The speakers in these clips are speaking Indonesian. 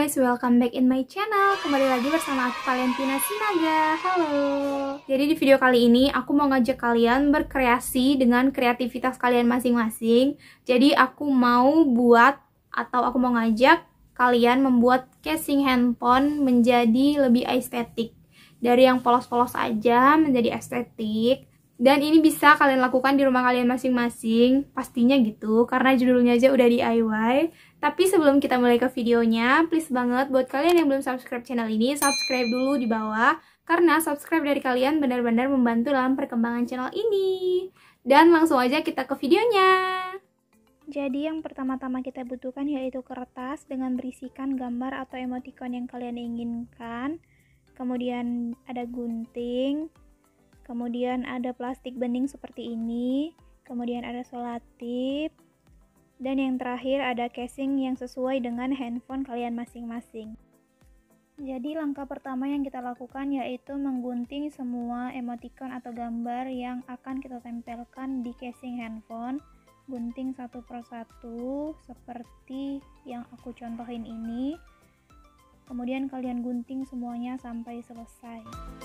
guys, welcome back in my channel. Kembali lagi bersama aku Valentina Sinaga. Halo. Jadi di video kali ini aku mau ngajak kalian berkreasi dengan kreativitas kalian masing-masing. Jadi aku mau ngajak kalian membuat casing handphone menjadi lebih estetik. Dari yang polos-polos aja menjadi estetik. Dan ini bisa kalian lakukan di rumah kalian masing-masing, pastinya gitu, karena judulnya aja udah DIY. Tapi sebelum kita mulai ke videonya, please banget buat kalian yang belum subscribe channel ini, subscribe dulu di bawah, karena subscribe dari kalian benar-benar membantu dalam perkembangan channel ini. Dan langsung aja kita ke videonya. Jadi yang pertama-tama kita butuhkan yaitu kertas dengan berisikan gambar atau emoticon yang kalian inginkan. Kemudian ada gunting. Kemudian ada plastik bening seperti ini, kemudian ada selotip, dan yang terakhir ada casing yang sesuai dengan handphone kalian masing-masing. Jadi langkah pertama yang kita lakukan yaitu menggunting semua emoticon atau gambar yang akan kita tempelkan di casing handphone. Gunting satu persatu seperti yang aku contohin ini. Kemudian kalian gunting semuanya sampai selesai.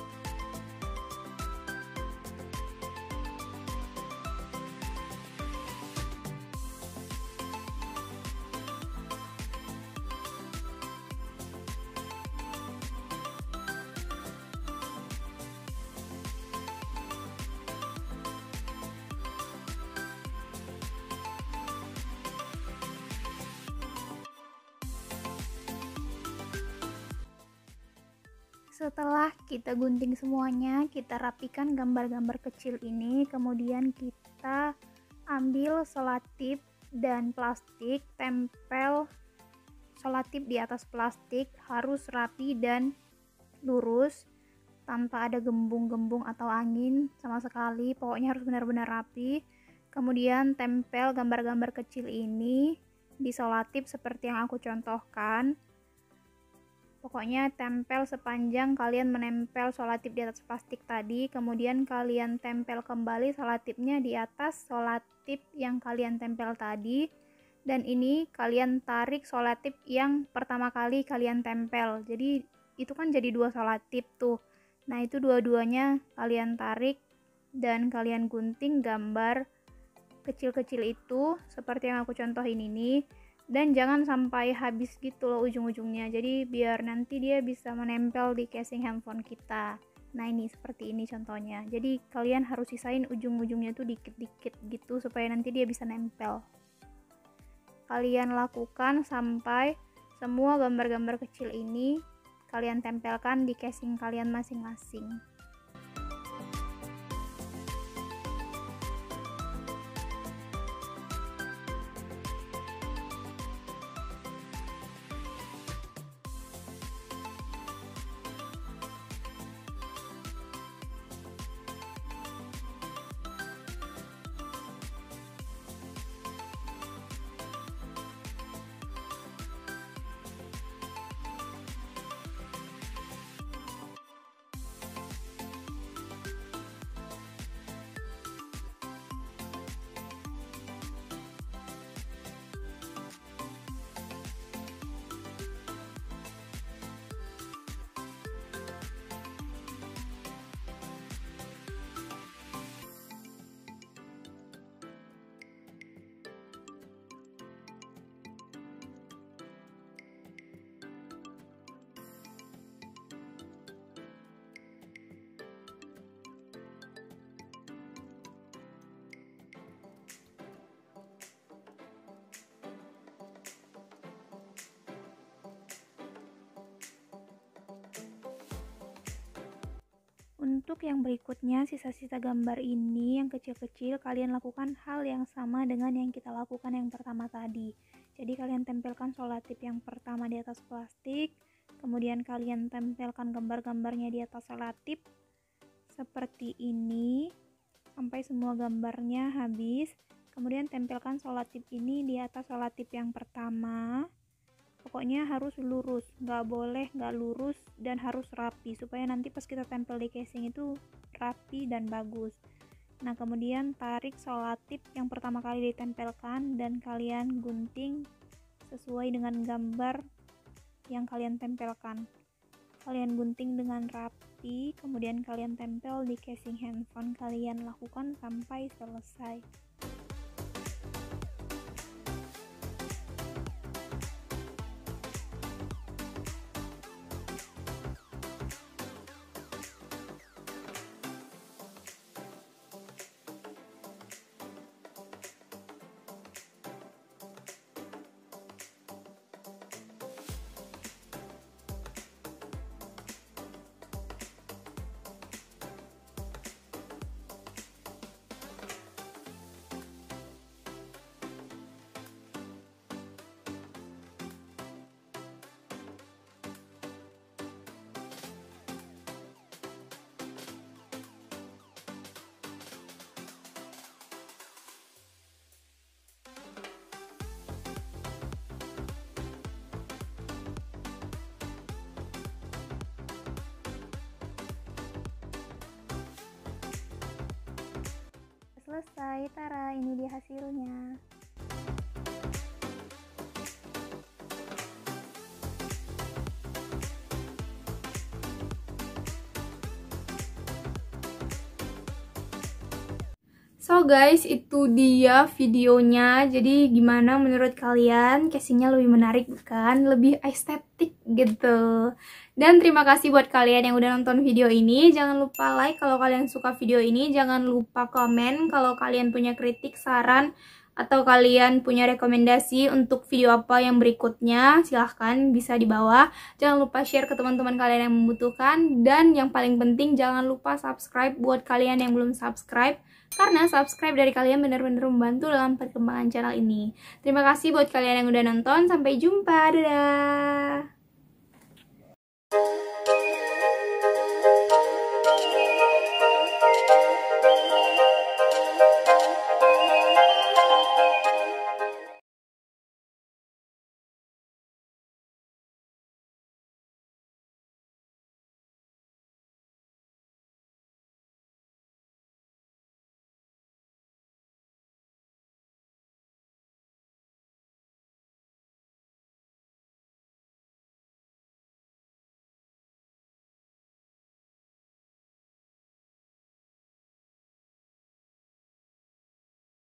Setelah kita gunting semuanya, kita rapikan gambar-gambar kecil ini, kemudian kita ambil selotip dan plastik, tempel selotip di atas plastik, harus rapi dan lurus tanpa ada gembung-gembung atau angin sama sekali, pokoknya harus benar-benar rapi. Kemudian tempel gambar-gambar kecil ini di selotip seperti yang aku contohkan. Pokoknya tempel sepanjang kalian menempel selotip di atas plastik tadi, kemudian kalian tempel kembali selotipnya di atas selotip yang kalian tempel tadi, dan ini kalian tarik selotip yang pertama kali kalian tempel. Jadi itu kan jadi dua selotip tuh. Nah itu dua-duanya kalian tarik dan kalian gunting gambar kecil-kecil itu seperti yang aku contohin ini. Dan jangan sampai habis gitu loh ujung-ujungnya, jadi biar nanti dia bisa menempel di casing handphone kita. Nah ini seperti ini contohnya, jadi kalian harus sisain ujung-ujungnya tuh dikit-dikit gitu supaya nanti dia bisa nempel. Kalian lakukan sampai semua gambar-gambar kecil ini kalian tempelkan di casing kalian masing-masing. Untuk yang berikutnya, sisa-sisa gambar ini yang kecil-kecil, kalian lakukan hal yang sama dengan yang kita lakukan yang pertama tadi. Jadi kalian tempelkan selotip yang pertama di atas plastik, kemudian kalian tempelkan gambar-gambarnya di atas selotip seperti ini sampai semua gambarnya habis. Kemudian tempelkan selotip ini di atas selotip yang pertama. Pokoknya harus lurus, nggak boleh nggak lurus, dan harus rapi supaya nanti pas kita tempel di casing itu rapi dan bagus. Nah kemudian tarik selotip yang pertama kali ditempelkan dan kalian gunting sesuai dengan gambar yang kalian tempelkan. Kalian gunting dengan rapi, kemudian kalian tempel di casing handphone. Kalian lakukan sampai selesai. Selesai, tara, ini dia hasilnya. So guys, itu dia videonya. Jadi gimana menurut kalian? Casingnya lebih menarik bukan? Lebih estetik gitu. Dan terima kasih buat kalian yang udah nonton video ini. Jangan lupa like kalau kalian suka video ini. Jangan lupa komen kalau kalian punya kritik, saran, atau kalian punya rekomendasi untuk video apa yang berikutnya. Silahkan bisa di bawah. Jangan lupa share ke teman-teman kalian yang membutuhkan. Dan yang paling penting jangan lupa subscribe buat kalian yang belum subscribe. Karena subscribe dari kalian benar-benar membantu dalam perkembangan channel ini. Terima kasih buat kalian yang udah nonton. Sampai jumpa. Dadah.